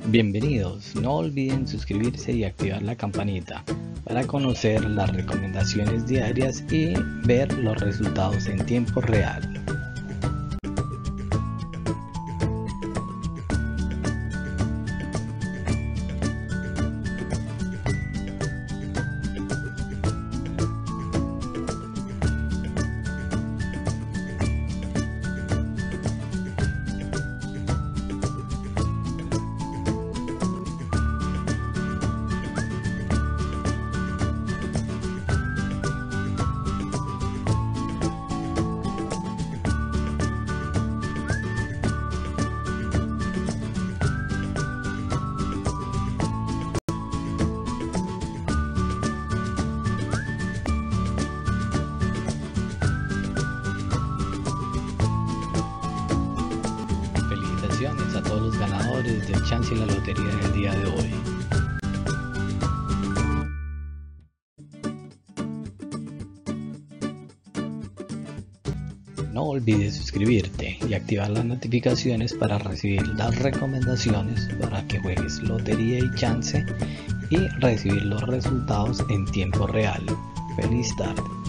Bienvenidos, no olviden suscribirse y activar la campanita para conocer las recomendaciones diarias y ver los resultados en tiempo real. Felicitaciones a todos los ganadores del chance y la lotería del día de hoy. No olvides suscribirte y activar las notificaciones para recibir las recomendaciones para que juegues lotería y chance y recibir los resultados en tiempo real. Feliz tarde.